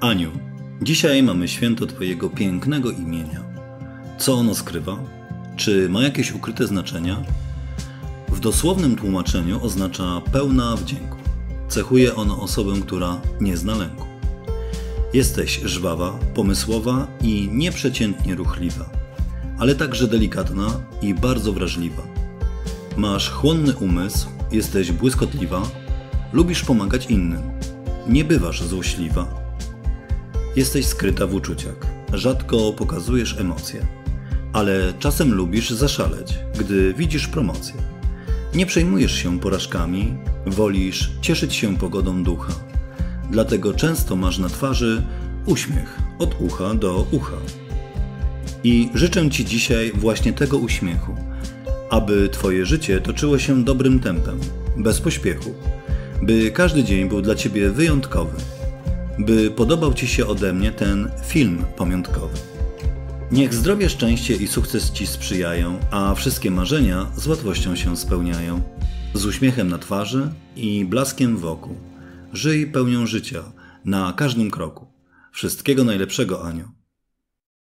Aniu, dzisiaj mamy święto Twojego pięknego imienia. Co ono skrywa? Czy ma jakieś ukryte znaczenia? W dosłownym tłumaczeniu oznacza pełna wdzięku. Cechuje ono osobę, która nie zna lęku. Jesteś żwawa, pomysłowa i nieprzeciętnie ruchliwa, ale także delikatna i bardzo wrażliwa. Masz chłonny umysł, jesteś błyskotliwa, lubisz pomagać innym, nie bywasz złośliwa. Jesteś skryta w uczuciach, rzadko pokazujesz emocje, ale czasem lubisz zaszaleć, gdy widzisz promocję. Nie przejmujesz się porażkami, wolisz cieszyć się pogodą ducha. Dlatego często masz na twarzy uśmiech od ucha do ucha. I życzę Ci dzisiaj właśnie tego uśmiechu, aby Twoje życie toczyło się dobrym tempem, bez pośpiechu, by każdy dzień był dla Ciebie wyjątkowy, by podobał Ci się ode mnie ten film pamiątkowy. Niech zdrowie, szczęście i sukces Ci sprzyjają, a wszystkie marzenia z łatwością się spełniają. Z uśmiechem na twarzy i blaskiem wokół. Żyj pełnią życia na każdym kroku. Wszystkiego najlepszego, Aniu.